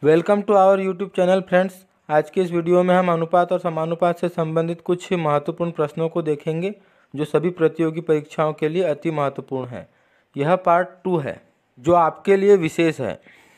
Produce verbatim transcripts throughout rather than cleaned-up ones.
Welcome to our YouTube channel friends. आज के इस वीडियो में हम अनुपात और समानुपात से संबंधित कुछ महत्वपूर्ण प्रश्नों को देखेंगे जो सभी प्रतियोगी परीक्षाओं के लिए अति महत्वपूर्ण है। यह पार्ट टू है जो आपके लिए विशेष है।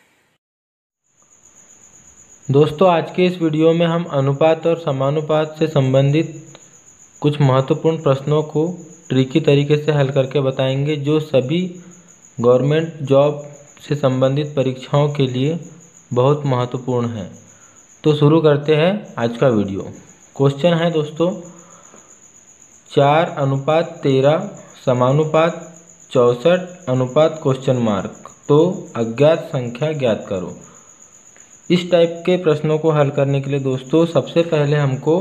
दोस्तों, आज के इस वीडियो में हम अनुपात और समानुपात से संबंधित कुछ महत्वपूर्ण प्रश्नों को ट्रिकी तरीके से हल करके बताएंगे जो सभी गवर्नमेंट जॉब से संबंधित परीक्षाओं के लिए बहुत महत्वपूर्ण है। तो शुरू करते हैं आज का वीडियो। क्वेश्चन है दोस्तों, चार अनुपात तेरह समानुपात चौसठ अनुपात क्वेश्चन मार्क, तो अज्ञात संख्या ज्ञात करो। इस टाइप के प्रश्नों को हल करने के लिए दोस्तों सबसे पहले हमको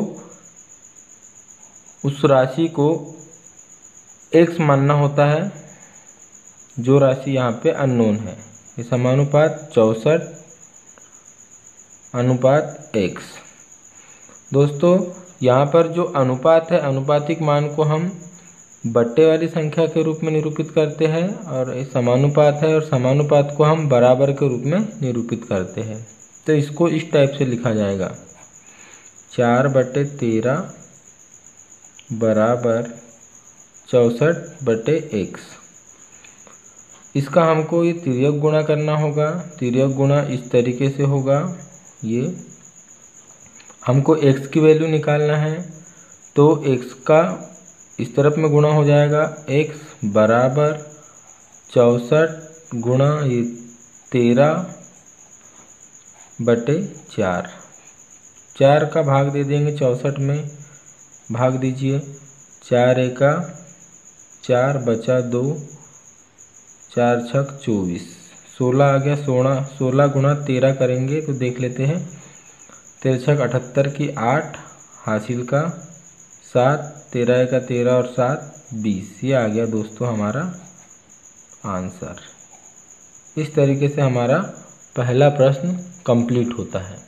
उस राशि को x मानना होता है जो राशि यहाँ पे अननोन है। ये समानुपात चौसठ अनुपात x। दोस्तों, यहाँ पर जो अनुपात है, अनुपातिक मान को हम बट्टे वाली संख्या के रूप में निरूपित करते हैं और समानुपात है और समानुपात को हम बराबर के रूप में निरूपित करते हैं। तो इसको इस टाइप से लिखा जाएगा, चार बटे तेरह बराबर चौसठ बटे एक्स। इसका हमको ये तिर्यक गुणा करना होगा। तिर्यक गुणा इस तरीके से होगा, ये हमको x की वैल्यू निकालना है तो x का इस तरफ में गुणा हो जाएगा, x बराबर चौसठ गुणा ये तेरह बटे चार। चार का भाग दे देंगे चौसठ में, भाग दीजिए, चार एका चार बचा दो, चार छक चौबीस, सोलह आ गया। सोलह सोलह गुणा तेरह करेंगे तो देख लेते हैं, तेरह छक अठहत्तर की आठ हासिल का सात, तेरह का तेरह और सात बीस। ये आ गया दोस्तों हमारा आंसर। इस तरीके से हमारा पहला प्रश्न कंप्लीट होता है।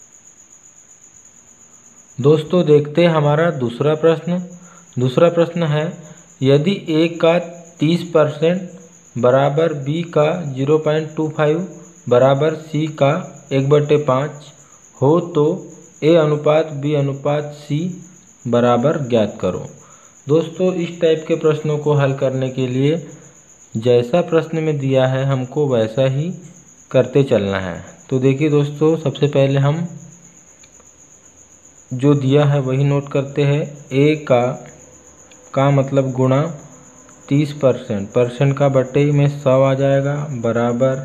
दोस्तों देखते हैं हमारा दूसरा प्रश्न। दूसरा प्रश्न है, यदि a का तीस परसेंट बराबर b का जीरो पॉइंट टू फाइव बराबर c का एक बटे पाँच हो तो a अनुपात b अनुपात c बराबर ज्ञात करो। दोस्तों, इस टाइप के प्रश्नों को हल करने के लिए जैसा प्रश्न में दिया है हमको वैसा ही करते चलना है। तो देखिए दोस्तों, सबसे पहले हम जो दिया है वही नोट करते हैं। a का का मतलब गुणा तीस परसेंट, परसेंट का बटे में सौ आ जाएगा, बराबर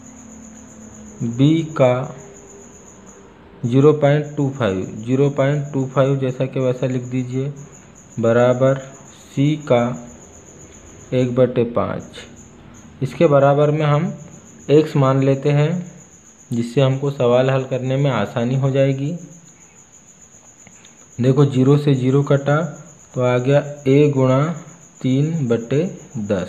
b का zero point two five, zero point two five जैसा कि वैसा लिख दीजिए, बराबर c का एक बटे पाँच। इसके बराबर में हम x मान लेते हैं जिससे हमको सवाल हल करने में आसानी हो जाएगी। देखो, जीरो से जीरो कटा तो आ गया a गुणा तीन बटे दस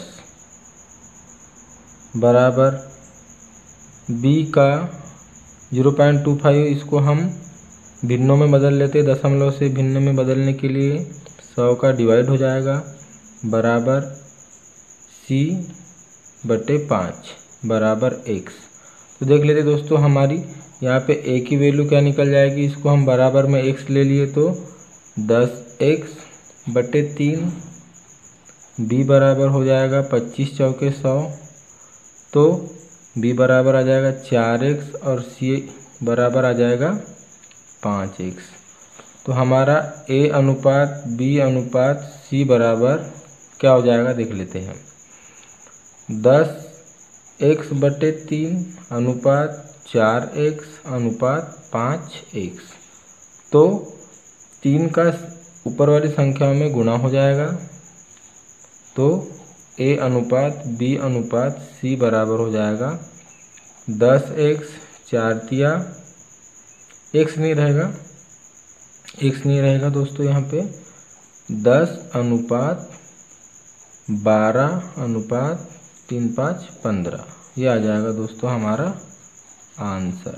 बराबर b का जीरो पॉइंट टू फाइव, इसको हम भिन्नों में बदल लेते, दशमलव से भिन्न में बदलने के लिए सौ का डिवाइड हो जाएगा, बराबर c बटे पाँच बराबर x। तो देख लेते दोस्तों, हमारी यहाँ पे a की वैल्यू क्या निकल जाएगी, इसको हम बराबर में x ले लिए तो दस एक्स बटे तीन, b बराबर हो जाएगा पच्चीस चौके सौ, तो b बराबर आ जाएगा चार एक्स और c बराबर आ जाएगा पाँच एक्स। तो हमारा a अनुपात b अनुपात c बराबर क्या हो जाएगा देख लेते हैं, दस एक्स बटे तीन अनुपात चार एक्स अनुपात पाँच एक्स। तो तीन का ऊपर वाली संख्याओं में गुणा हो जाएगा, तो a अनुपात b अनुपात c बराबर हो जाएगा दस एक्स, चार तिया x नहीं रहेगा, x नहीं रहेगा दोस्तों, यहाँ पे दस अनुपात बारह अनुपात तीन पाँच पंद्रह। ये आ जाएगा दोस्तों हमारा आंसर।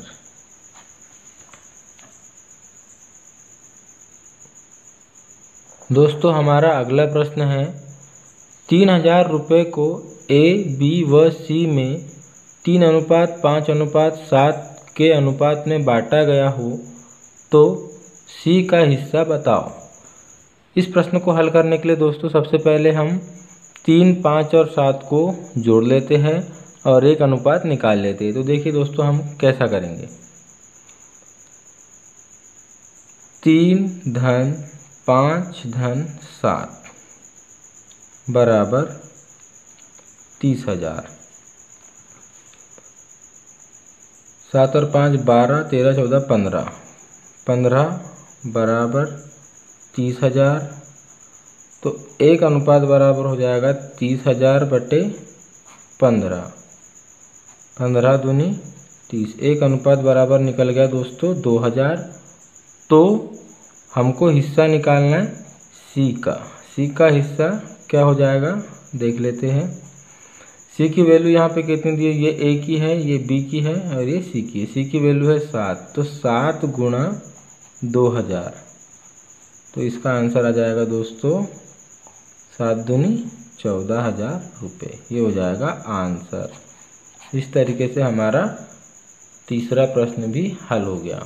दोस्तों, हमारा अगला प्रश्न है, तीन हजार रुपये को ए, बी व सी में तीन अनुपात पाँच अनुपात सात के अनुपात में बांटा गया हो तो सी का हिस्सा बताओ। इस प्रश्न को हल करने के लिए दोस्तों सबसे पहले हम तीन, पाँच और सात को जोड़ लेते हैं और एक अनुपात निकाल लेते हैं। तो देखिए दोस्तों हम कैसा करेंगे। तीन धन पाँच धन सात बराबर तीस हजार। सात और पाँच बारह, तेरह चौदह पंद्रह, पंद्रह बराबर तीस हजार। तो एक अनुपात बराबर हो जाएगा तीस हजार बटे पंद्रह, पंद्रह दूनी तीस। एक अनुपात बराबर निकल गया दोस्तों दो हजार। तो हमको हिस्सा निकालना है सी का। सी का हिस्सा क्या हो जाएगा देख लेते हैं। सी की वैल्यू यहाँ पे कितनी दी है, ये ए की है, ये बी की है और ये सी की है। सी की वैल्यू है सात, तो सात गुणा दो हजार। तो इसका आंसर आ जाएगा दोस्तों सात दूनी चौदह हजार रुपये। ये हो जाएगा आंसर। इस तरीके से हमारा तीसरा प्रश्न भी हल हो गया।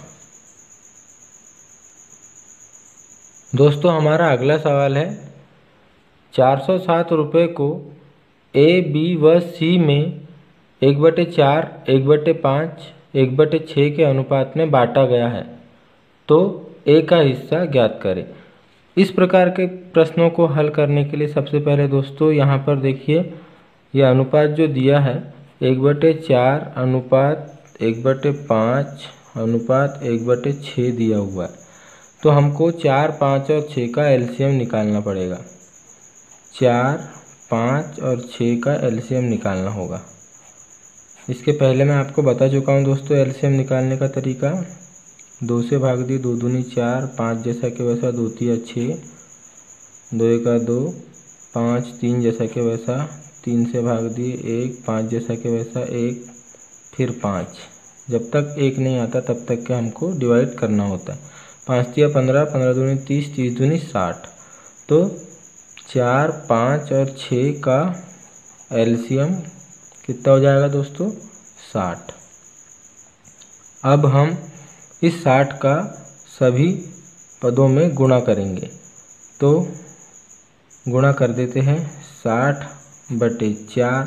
दोस्तों हमारा अगला सवाल है, चार सौ सात रुपये को ए, बी व सी में एक बटे चार, एक बटे पाँच, एक बटे छः के अनुपात में बांटा गया है, तो ए का हिस्सा ज्ञात करें। इस प्रकार के प्रश्नों को हल करने के लिए सबसे पहले दोस्तों यहाँ पर देखिए, यह अनुपात जो दिया है एक बटे चार अनुपात एक बटे पाँच अनुपात एक बटे छः दिया हुआ है। तो हमको चार, पाँच और छः का एलसीएम निकालना पड़ेगा। चार, पाँच और छः का एलसीएम निकालना होगा। इसके पहले मैं आपको बता चुका हूँ दोस्तों एलसीएम निकालने का तरीका। दो से भाग दी, दो दूनी चार, पाँच जैसा कि वैसा दो तिया छः, दो एका दो, पाँच तीन जैसा कि वैसा, तीन से भाग दी एक, पाँच जैसा कि वैसा एक, फिर पाँच। जब तक एक नहीं आता तब तक के हमको डिवाइड करना होता है। पाँच तिया पंद्रह, पंद्रह दूनी तीस, तीस दूनी साठ। तो चार, पाँच और छः का एलसीएम कितना हो जाएगा दोस्तों साठ। अब हम इस साठ का सभी पदों में गुणा करेंगे। तो गुणा कर देते हैं। साठ बटे चार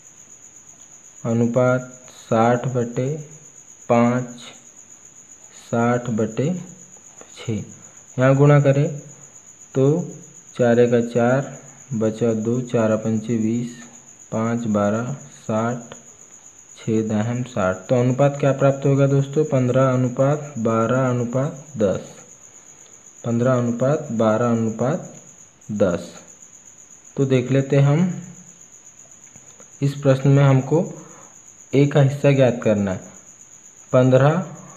अनुपात साठ बटे पाँच, साठ बटे छः। यहाँ गुणा करें तो चार का चार बचा दो, चार पंचे बीस, पाँच बारह साठ, छः दहम साठ। तो अनुपात क्या प्राप्त होगा दोस्तों पंद्रह अनुपात बारह अनुपात दस, पंद्रह अनुपात बारह अनुपात दस। तो देख लेते हम इस प्रश्न में हमको ए का हिस्सा ज्ञात करना है। पंद्रह,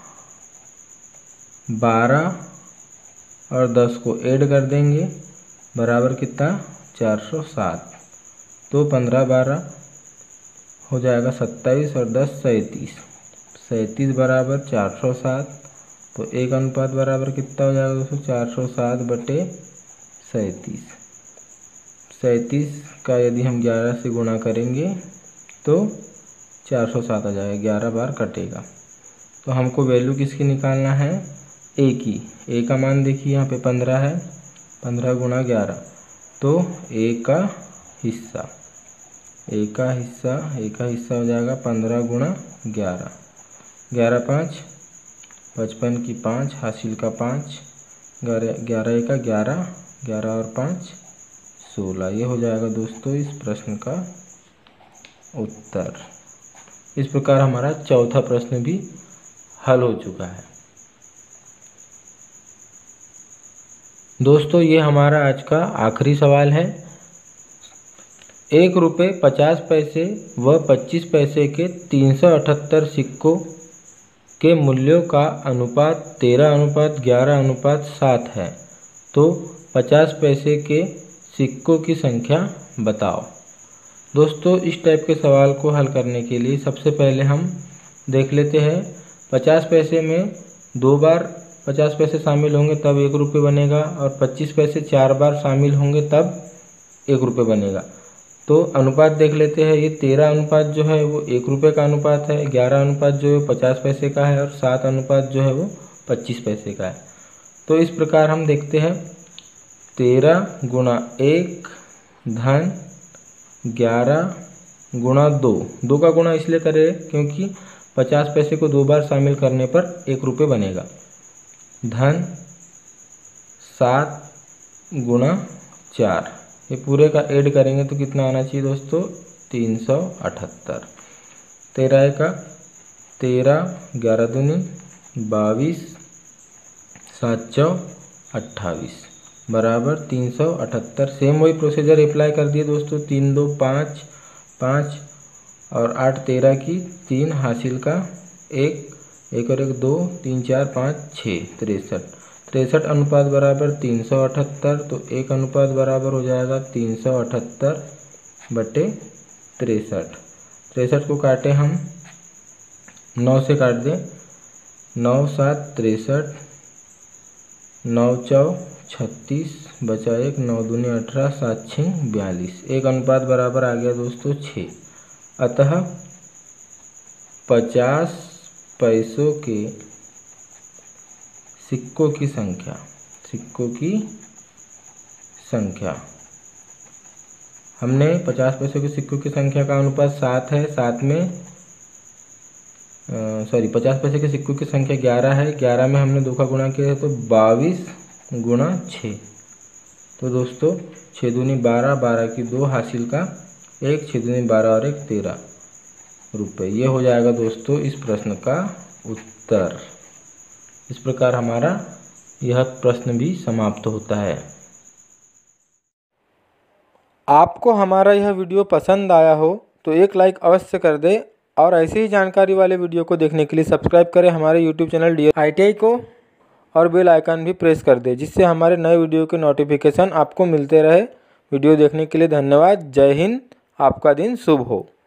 बारह और दस को ऐड कर देंगे बराबर कितना चार सौ सात। तो पंद्रह बारह हो जाएगा सत्ताईस और दस सैंतीस, सैंतीस बराबर चार सौ सात। तो एक अनुपात बराबर कितना हो जाएगा दोस्तों चार सौ सात बटे सैंतीस। सैंतीस का यदि हम ग्यारह से गुणा करेंगे तो चार सौ सात आ जाएगा, ग्यारह बार कटेगा। तो हमको वैल्यू किसकी निकालना है ए की। ए का मान देखिए यहाँ पे पंद्रह है, पंद्रह गुणा ग्यारह, तो ए का हिस्सा ए का हिस्सा ए का हिस्सा हो जाएगा पंद्रह गुणा ग्यारह, ग्यारह पाँच पचपन की पाँच, हासिल का पाँच, ग्यारह ग्यारह एक का ग्यारह, ग्यारह और पाँच सोलह। ये हो जाएगा दोस्तों इस प्रश्न का उत्तर। इस प्रकार हमारा चौथा प्रश्न भी हल हो चुका है। दोस्तों ये हमारा आज का आखिरी सवाल है। एक रुपये पचास पैसे व पच्चीस पैसे के तीन सौ अठहत्तर सिक्कों के मूल्यों का अनुपात तेरह अनुपात ग्यारह अनुपात सात है, तो पचास पैसे के सिक्कों की संख्या बताओ। दोस्तों इस टाइप के सवाल को हल करने के लिए सबसे पहले हम देख लेते हैं पचास पैसे में दो बार पचास पैसे शामिल होंगे तब एक रुपये बनेगा, और पच्चीस पैसे चार बार शामिल होंगे तब एक रुपये बनेगा। तो तो अनुपात देख लेते हैं। ये तेरह अनुपात जो है वो एक रुपये का अनुपात है, ग्यारह अनुपात जो है पचास पैसे का है और सात अनुपात जो है वो पच्चीस पैसे का है। तो इस प्रकार हम देखते हैं तेरह गुणा एक धन ग्यारह गुणा दो। दो का गुणा इसलिए करें क्योंकि पचास पैसे को दो बार शामिल करने पर एक रुपये बनेगा। धन सात गुणा चार, ये पूरे का ऐड करेंगे तो कितना आना चाहिए दोस्तों, तीन सौ अठहत्तर। तेरह का तेरह, ग्यारह दूनी बाईस, सात सौ अट्ठाईस बराबर तीन सौ अठहत्तर। सेम वही प्रोसीजर अप्लाई कर दिए दोस्तों। तीन दो पाँच, पाँच और आठ तेरह की तीन हासिल का एक, एक और एक दो, तीन चार पाँच छः, तिरसठ। तिरसठ अनुपात बराबर तीन सौ अठहत्तर, तो एक अनुपात बराबर हो जाएगा तीन सौ अठहत्तर बटे तिरसठ। तिरसठ को काटे हम, नौ से काट दें, नौ सात तिरसठ, नौ चौ छत्तीस, बचा एक, नौ दूनी अठारह, सात छः बयालीस। एक अनुपात बराबर आ गया दोस्तों छः। अतः पचास पैसों के सिक्कों की संख्या, सिक्कों की संख्या हमने पचास पैसों के सिक्कों की संख्या का अनुपात सात है, सात में सॉरी पचास पैसे के सिक्कों की संख्या ग्यारह है, ग्यारह में हमने दो का गुणा किया है तो बाईस गुणा छः। तो दोस्तों छः दूनी बारह, बारह की दो हासिल का एक, छः दूनी बारह और एक तेरह रुपये। ये हो जाएगा दोस्तों इस प्रश्न का उत्तर। इस प्रकार हमारा यह प्रश्न भी समाप्त होता है। आपको हमारा यह वीडियो पसंद आया हो तो एक लाइक अवश्य कर दें और ऐसे ही जानकारी वाले वीडियो को देखने के लिए सब्सक्राइब करें हमारे YouTube channel D I T I को और बेल आइकन भी प्रेस कर दें, जिससे हमारे नए वीडियो के नोटिफिकेशन आपको मिलते रहे। वीडियो देखने के लिए धन्यवाद। जय हिंद। आपका दिन शुभ हो।